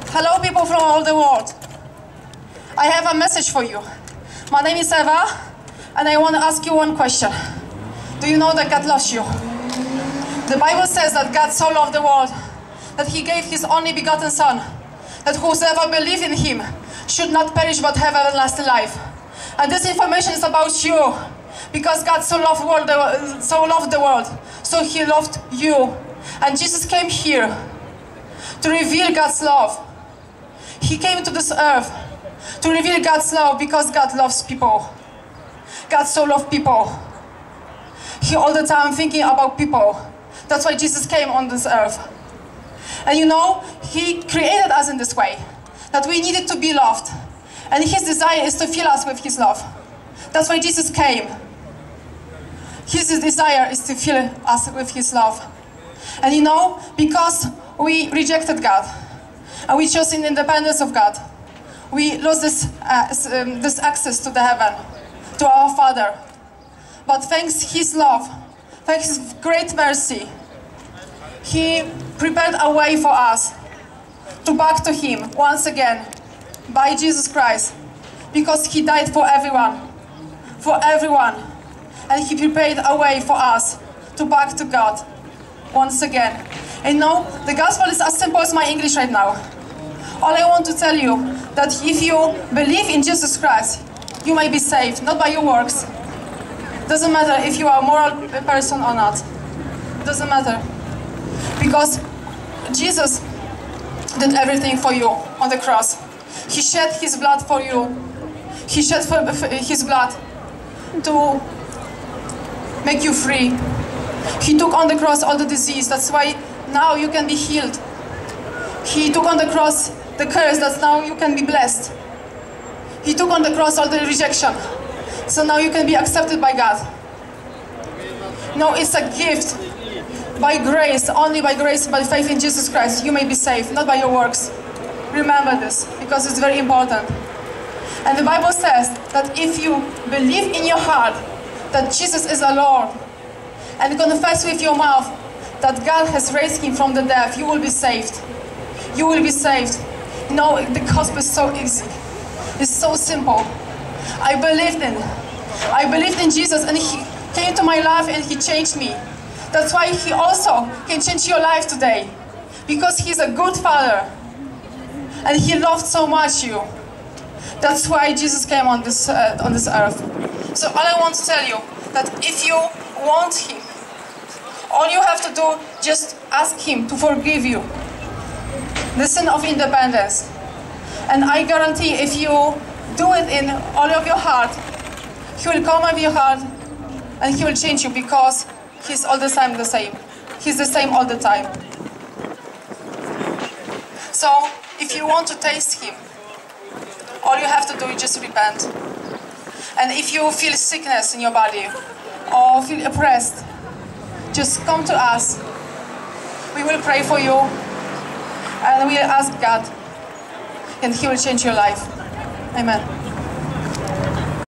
Hello people from all the world. I have a message for you. My name is Eva and I want to ask you one question. Do you know that God loves you? The Bible says that God so loved the world that He gave His only begotten Son, that whosoever believes in Him should not perish but have everlasting life. And this information is about you, because God so loved the world, so He loved you. And Jesus came here to reveal God's love. He came to this earth to reveal God's love because God loves people. God so loves people. He all the time thinking about people. That's why Jesus came on this earth. And you know, He created us in this way, that we needed to be loved. And His desire is to fill us with His love. That's why Jesus came. His desire is to fill us with His love. And you know, because we rejected God, and we chose in independence of God, we lost this access to the heaven, to our Father. But thanks His love, thanks His great mercy, He prepared a way for us to back to Him once again by Jesus Christ, because He died for everyone, and He prepared a way for us to back to God once again. And no, the gospel is as simple as my English right now. All I want to tell you, that if you believe in Jesus Christ, you may be saved, not by your works. Doesn't matter if you are a moral person or not. Doesn't matter. Because Jesus did everything for you on the cross. He shed His blood for you. He shed His blood to make you free. He took on the cross all the disease. That's why now you can be healed. He took on the cross the curse, that now you can be blessed. He took on the cross all the rejection, so now you can be accepted by God. No, it's a gift. By grace, only by grace, by faith in Jesus Christ, you may be saved, not by your works. Remember this, because it's very important. And the Bible says that if you believe in your heart that Jesus is the Lord, and confess with your mouth that God has raised Him from the dead, you will be saved. You will be saved. No, the gospel is so easy. It's so simple. I believed in Jesus, and He came to my life and He changed me. That's why He also can change your life today, because He's a good Father and He loved so much you. That's why Jesus came on this earth. So all I want to tell you, that if you want Him, all you have to do, just ask Him to forgive you the sin of independence. And I guarantee, if you do it in all of your heart, He will come with your heart and He will change you, because He's all the time the same. He's the same all the time. So if you want to taste Him, all you have to do is just repent. And if you feel sickness in your body or feel oppressed, just come to us. We will pray for you and we will ask God, and He will change your life. Amen.